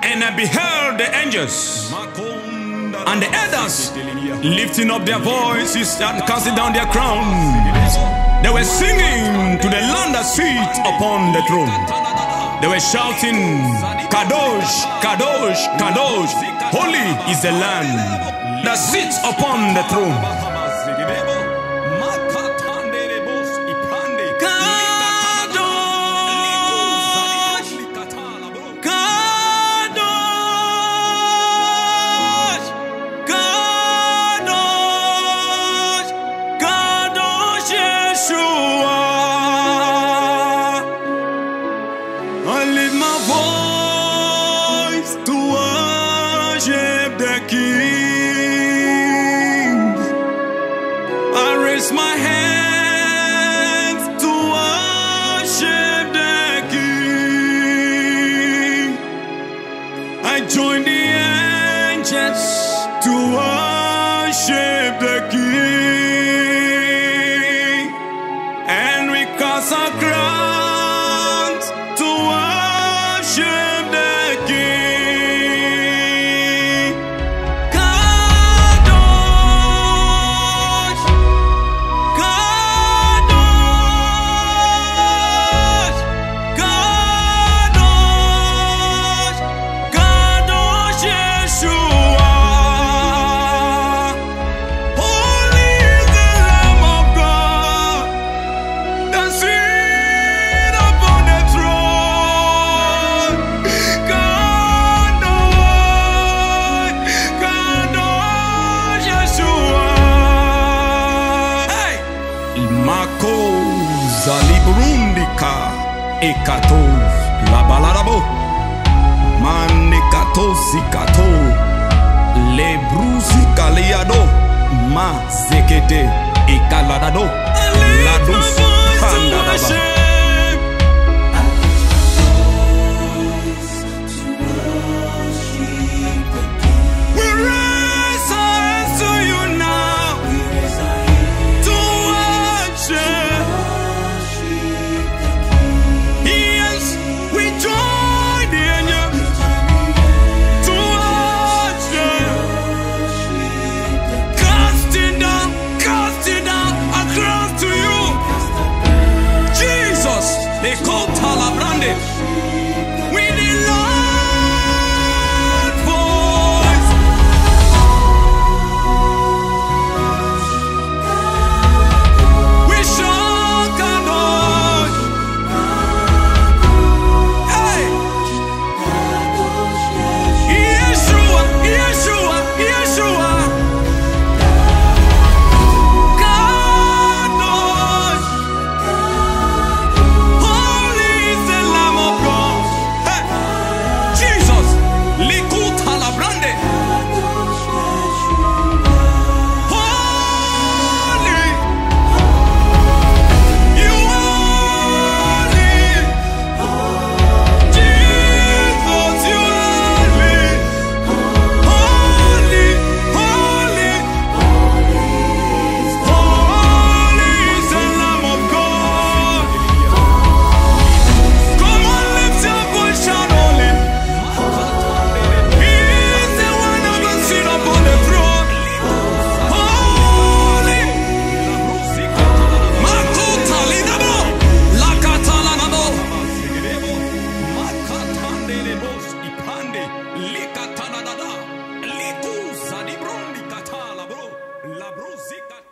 And I beheld the angels and the elders lifting up their voices and casting down their crowns. They were singing to the Lamb that sits upon the throne. They were shouting, Kadosh, Kadosh, Kadosh. Holy is the Lamb that sits upon the throne. My hands to worship the King. I join the angels to worship the King, and we cast our crowns to worship the King. Ekatov la balarabo manekato zikato le bruzi kaliado ma zekete ekaladado la dus pandadaba. La brusika